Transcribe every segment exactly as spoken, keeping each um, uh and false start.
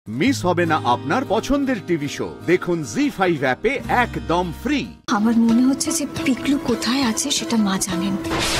Miss হবে না আপনার পছন্দের টিভি শো। দেখুন জি ফাইভ অ্যাপে একদম ফ্রি। আমার মনে হচ্ছে যে পিকলু কোথায় আছে সেটা মা জানেন।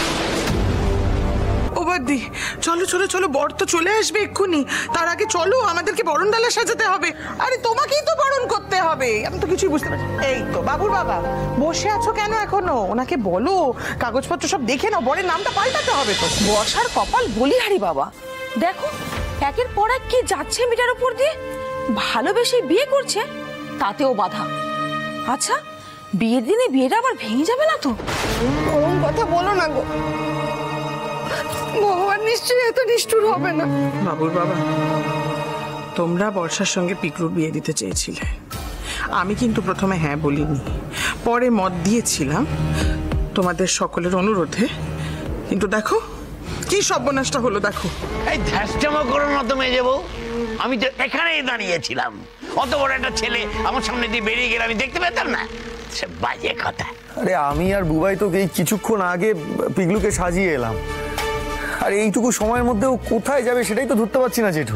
ও বদ্দি, চলো চলো চলো, বর তো চলে আসবে এক্ষুনি। তার আগে চলো, আমাদেরকে বরণডালা সাজাতে হবে। আরে তোমাকেই তো বরণ করতে হবে, আমি তো কিছুই বুঝতে পারছি। এই তো বাবুর বাবা, বসে আছো কেন এখনো? ওনাকে বলো কাগজপত্র সব দেখে নাও, বরের নামটা পাল্টাতে হবে তো। বর্ষার কপাল বলিহারি বাবা, দেখো একের পর এক কি যাচ্ছে মিটার উপর দিয়ে। ভালোবেসে বিয়ে করছে, তাতেও বাধা। আচ্ছা, বিয়ের দিনে বিয়েটা আবার ভেঙে যাবে না তো? ওরকম কথা বলো না গো, ভগবান নিশ্চয়ই এত নিষ্ঠুর হবে না। বাবুর বাবা, তোমরা বর্ষার সঙ্গে পিকলুর বিয়ে দিতে চেয়েছিলে। আমি কিন্তু প্রথমে হ্যাঁ বলিনি, পরে মত দিয়েছিলাম তোমাদের সকলের অনুরোধে। কিন্তু দেখো কি সর্বনাশটা হলো। দেখো, এই ধ্যাসটামো করো না তো মেয়ে যাবো, আমি তো এখানেই দাঁড়িয়েছিলাম। অত বড় একটা ছেলে আমার সামনে দিয়ে বেরিয়ে গেলে আমি দেখতে পেতাম না? সে বাজে কথা। আরে আমি আর বুবাই তো এই কিছুক্ষণ আগে পিগলুকে সাজিয়ে এলাম, আর এইটুকু সময়ের মধ্যে ও কোথায় যাবে সেটাই তো ধরতে পারছি না জেঠু।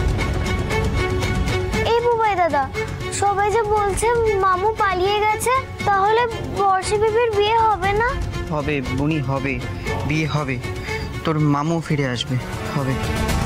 এই বুবাই দাদা, সবাই যে বলছে মামু পালিয়ে গেছে, তাহলে বর্ষা বিবির বিয়ে হবে না? হবে বুনি, হবে বিয়ে হবে, তোর মামু ফিরে আসবে, হবে।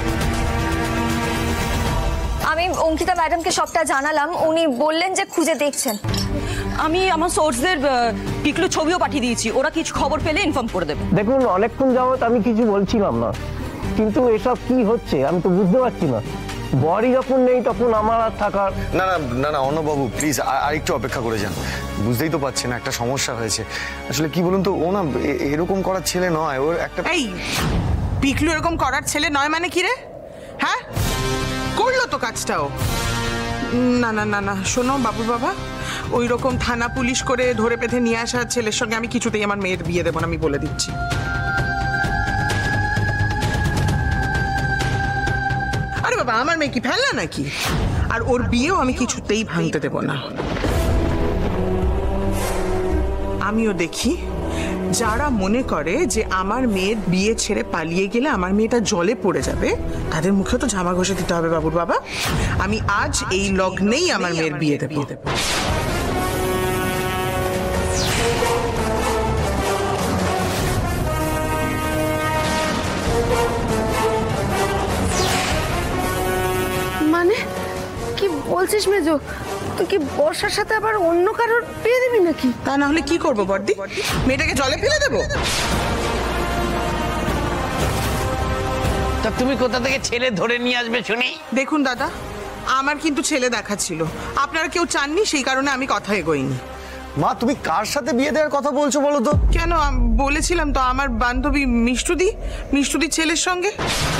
আমি অঙ্কিতা ম্যাডামকে সবটা জানালাম, উনি বললেন যে খুঁজে দেখছেন। আমি আমার সোর্সদের পিকলু ছবিও পাঠিয়ে দিয়েছি, ওরা কিছু খবর পেলে ইনফর্ম করে দেবে। দেখুন, অনেকক্ষণ যাবত আমি কিছু বলছিলাম না, কিন্তু এসব কি হচ্ছে আমি তো বুঝতে পারছি না। বড়ি যখন নেই তখন আমার আর থাকার। না না না না অর্ণববাবু, প্লিজ আর একটু অপেক্ষা করে যান। বুঝতেই তো পারছেন একটা সমস্যা হয়েছে। আসলে কি বলুন তো, ও না এরকম করার ছেলে নয়। ওর একটা এই পিকলু এরকম করার ছেলে নয় মানে কি রে? হ্যাঁ, করলো তো কাজটাও। না না না না, শোনো বাবুর বাবা, ওই রকম থানা পুলিশ করে ধরে পেথে নিয়ে আসা ছেলের সঙ্গে আমি কিছুতেই আমার মেয়ের বিয়ে দেবো না, আমি বলে দিচ্ছি। আরে বাবা, আমার মেয়ে কি ফেলনা নাকি? আর ওর বিয়েও আমি কিছুতেই ভাঙতে দেব না। আমিও দেখি যারা মনে করে যে আমার মেয়ের বিয়ে ছেড়ে পালিয়ে গেলে আমার মেয়েটা জলে পড়ে যাবে, তাদের মুখে তো জামা ঘষে দিতে হবে বাবুর বাবা। আমি আজ এই লগ্নেই আমার মেয়ের বিয়ে দেব। মানে কি বলছিস মেজো, তুই কি বর্ষার সাথে আবার অন্য কারোর বিয়ে দিবি নাকি? তা না হলে কি করবো বর্দি? মেয়েটাকে জলে ফেলে দেবো? তা তুমি কোথা থেকে ছেলে ধরে নিয়ে আসবে শুনি? দেখুন দাদা, আমার কিন্তু ছেলে দেখা ছিল, আপনারা কেউ চাননি, সেই কারণে আমি কথা এগোইনি। মা, তুমি কার সাথে বিয়ে দেওয়ার কথা বলছো বলো তো? কেন, বলেছিলাম তো আমার বান্ধবী মিষ্টুদি, মিষ্টুদির ছেলের সঙ্গে।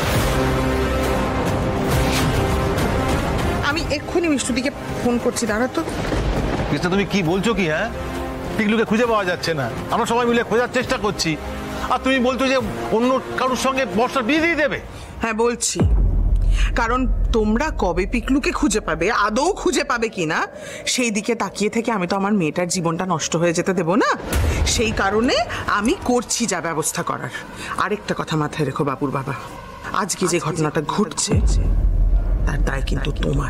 আমি এক্ষুনি মিষ্টুদিকে ফোন করছি, দাঁড়া তো। কৃষ্ণা, তুমি কি বলছো কি? হ্যাঁ, পিকলুকে খুঁজে পাওয়া যাচ্ছে না, আমরা সবাই মিলে খোঁজার চেষ্টা করছি, আর তুমি বলছো যে অন্য কারোর সঙ্গে বর্ষার বিয়ে দিয়ে দেবে? হ্যাঁ বলছি, কারণ তোমরা কবে পিকলুকে খুঁজে পাবে, আদৌ খুঁজে পাবে কিনা সেই দিকে তাকিয়ে থেকে আমি তো আমার মেয়েটার জীবনটা নষ্ট হয়ে যেতে দেব না। সেই কারণে আমি করছি যা ব্যবস্থা করার। আরেকটা কথা মাথায় রেখো বাবুর বাবা, আজকে যে ঘটনাটা ঘটছে তার দায় কিন্তু তোমার।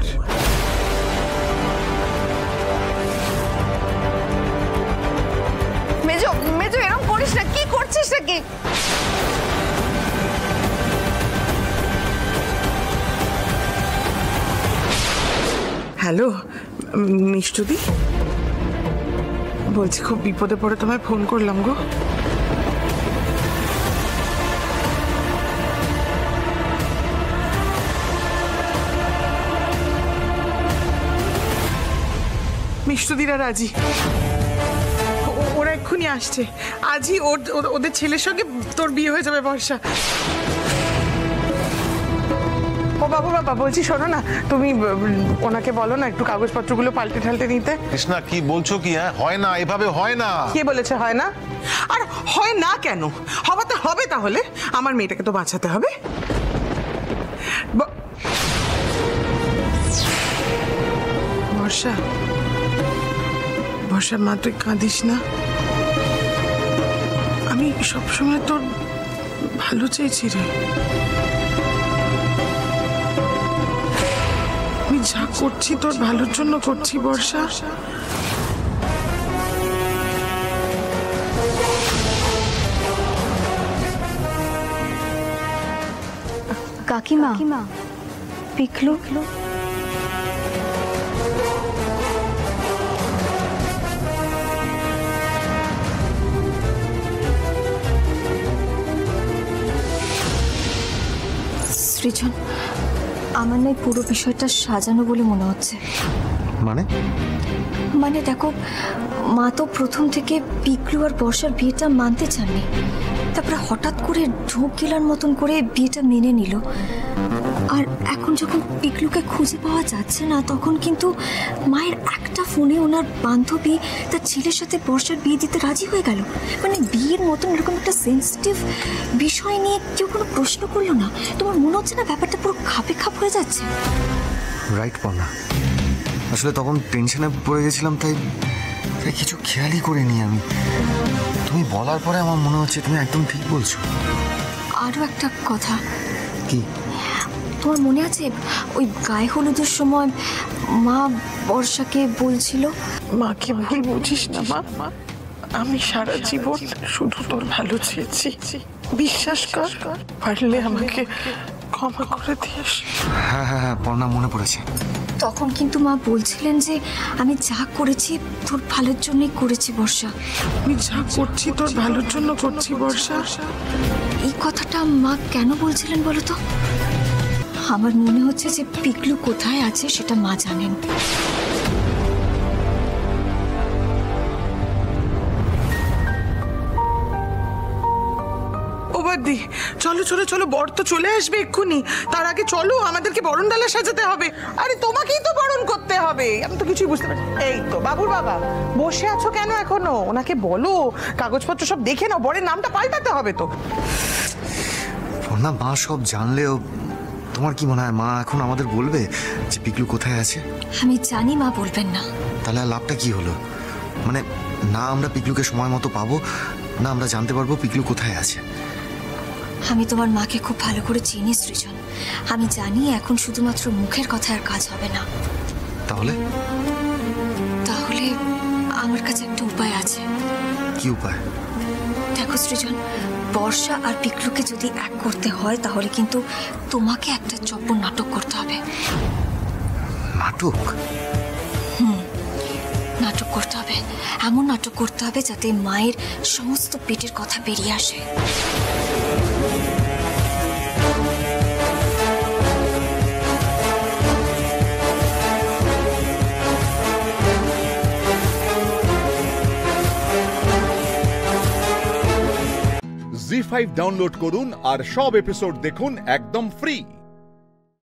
মেজো মেজো এরকম করিস না, কি করছিস নাকি? হ্যালো মিষ্টুদি, বলছি খুব বিপদে পড়ে তোমায় ফোন করলাম গো। মিষ্টুদিরা রাজি, ওরা এক্ষুনি আসছে। আজই ওদের ছেলের সঙ্গে তোর বিয়ে হয়ে যাবে বর্ষা। ও বাবু বাবা, বলছি শোনো না, তুমি ওনাকে বলো না একটু কাগজপত্রগুলো পাল্টে ঠাল্টে নিতে। কৃষ্ণা, কি বলছো কি? হ্যাঁ, হয় না, এভাবে হয় না। কে বলেছে হয় না? আর হয় না কেন, হবাতে হবে। তাহলে আমার মেয়েটাকে তো বাঁচাতে হবে। বর্ষা, বর্ষা মা, তুই কাঁদিস না। আমি সবসময় তোর ভালো চেয়েছি রে। আমি যা করছি তোর ভালোর জন্য করছি বর্ষা। কাকিমা পিকলু সৃজন, আমার নয় পুরো বিষয়টা সাজানো বলে মনে হচ্ছে। মানে মানে দেখো, মা তো প্রথম থেকে পিকলু আর বর্ষার বিয়েটা মানতে চাননি, তারপরে হঠাৎ করে ঢোক গেলার মতন করে বিয়েটা মেনে নিল। আর এখন যখন পিকলুকে খুঁজে পাওয়া যাচ্ছে না, তখন কিন্তু মায়ের একটা ফোনে ওনার বান্ধবী তার ছেলের সাথে বর্ষার বিয়ে দিতে রাজি হয়ে গেল। মানে বিয়ের মতন এরকম একটা সেন্সিটিভ বিষয় নিয়ে কেউ কোনো প্রশ্ন করলো না। তোমার মনে হচ্ছে না ব্যাপারটা পুরো খাপে খাপ হয়ে যাচ্ছে? রাইট পর্ণা, আসলে তখন টেনশনে পড়ে গেছিলাম, তাই তাই কিছু খেয়ালই করিনি আমি। তুমি বলার পরে আমার মনে হচ্ছে তুমি একদম ঠিক বলছো। আরও একটা কথা, কি? তোমার মনে আছে ওই গায়ে হলুদের সময় মা বর্ষাকে বলছিল, মাকে ভুল বুঝিস না মা, আমি সারা জীবন শুধু তোর ভালো চেয়েছি, বিশ্বাস কর, পারলে আমাকে ক্ষমা করে দিস। হ্যাঁ হ্যাঁ হ্যাঁ পর্ণা, মনে পড়েছে। তখন কিন্তু মা বলছিলেন যে আমি যা করেছি তোর ভালোর জন্যই করেছি বর্ষা। আমি যা করছি তোর ভালোর জন্য করছি বর্ষা। এই কথাটা মা কেন বলছিলেন বলো তো? আমার মনে হচ্ছে যে পিকলু কোথায় আছে সেটা মা জানেন। দি চলো চলো চলো, বর তো চলে আসবে এক্ষুনি। তার আগে চলো, আমাদেরকে বরণ ডালা সাজাতে হবে। আরে তোমাকেই তো বরণ করতে হবে, আমি তো কিছুই বুঝতে পারছি। এই তো বাবুর বাবা, বসে আছো কেন এখনো? ওনাকে বলো কাগজপত্র সব দেখে নাও, বরের নামটা পাল্টাতে হবে তো। পর্ণা, মা সব জানলেও তোমার কি মনে হয় মা এখন আমাদের বলবে যে পিকলু কোথায় আছে? আমি জানি মা বলবেন না। তাহলে আর লাভটা কি হলো? মানে না আমরা পিকলুকে সময় মতো পাবো, না আমরা জানতে পারবো পিকলু কোথায় আছে। আমি তোমার মাকে খুব ভালো করে চিনি সৃজন, আমি জানি এখন শুধুমাত্র মুখের কথা আর কাজ হবে না। তাহলে তাহলে আমার কাছে একটা উপায় আছে। কি উপায়? দেখো সৃজন, বর্ষা আর পিকলুকে যদি এক করতে হয় তাহলে কিন্তু তোমাকে একটা চপ্পর নাটক করতে হবে। নাটক? হুম, নাটক করতে হবে। এমন নাটক করতে হবে যাতে মায়ের সমস্ত পেটের কথা বেরিয়ে আসে। জি ফাইভ ডাউনলোড করুন আর সব এপিসোড দেখুন একদম ফ্রি।